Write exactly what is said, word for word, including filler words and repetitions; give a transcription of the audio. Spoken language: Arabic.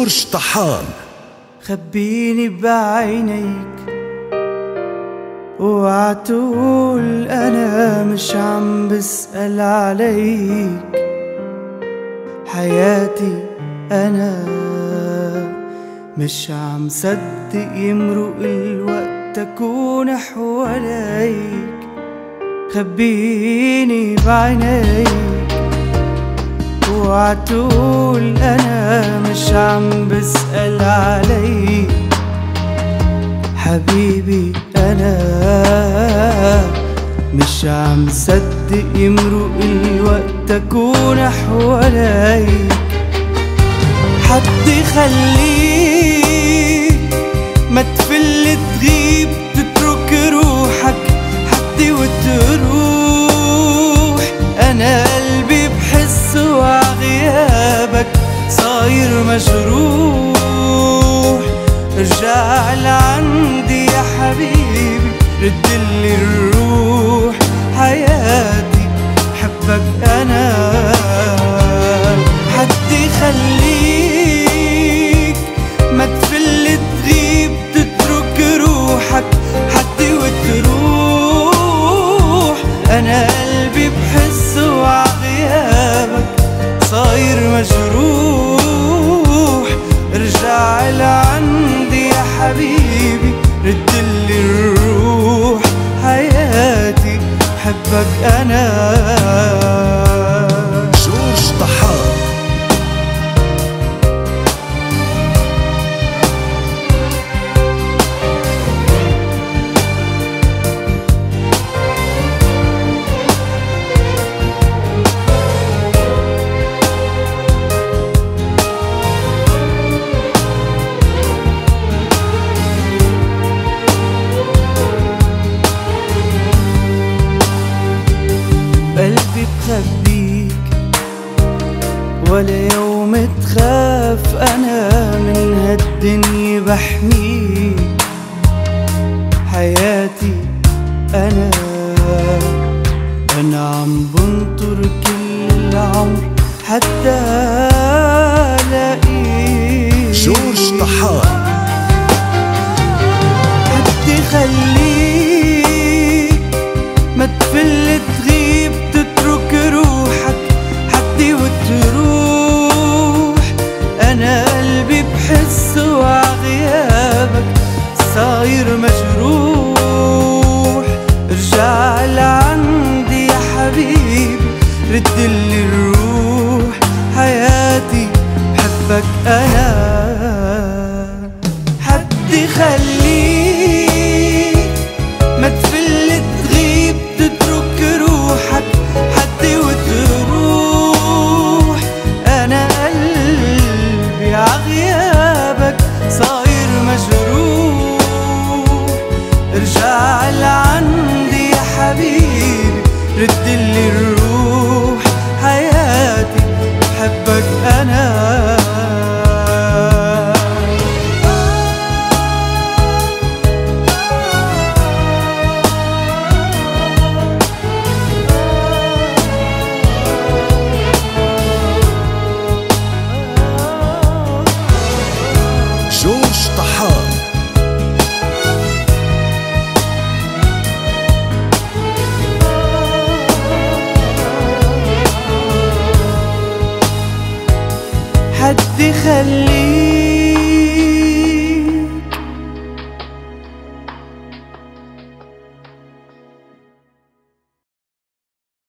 جورج طحان. خبيني بعينيك اوعى تقول انا مش عم بسأل عليك، حياتي انا مش عم صدق يمرق الوقت اكون حواليك. خبيني بعينيك اوعى تقول انا مش عم بسأل عليك، حبيبي انا مش عم صدق يمرق الوقت اكون حواليك. حد يخليك ما تفل تغيب تترك روحك حدي وتروح، انا قلبي بحس وعغيابك صاير مجروح. ارجع لعندي يا حبيبي ردلي الروح، حياتي حبك انا. حد يخليك ما تفل تغيب تترك روحك حدي وتروح، انا قلبي بحس وعغيابك صاير مجروح. ارجع لعندي يا حبيبي ردلي الروح، حياتي حبك انا. جورج طحان. قلبي بخبيك ولا يوم تخاف، أنا من هالدنيا بحميك. حياتي أنا أنا عم بنطر كل العمر حتى ألاقيك. جورج طحان. حد يخليك ما تفل تغيب تترك روحك حدي وتروح، انا قلبي بحس وعغيابك صاير مجروح. ارجع لعندي يا حبيبي ردلي الروح، حياتي بحبك انا. حد يخليك ما تفل تغيب تترك روحك حدي وتروح، انا قلبي عغيابك صاير مجروح. ارجع لعندي يا حبيبي ردلي الروح، حياتي بحبك انا. جورج طحان. حد يخليك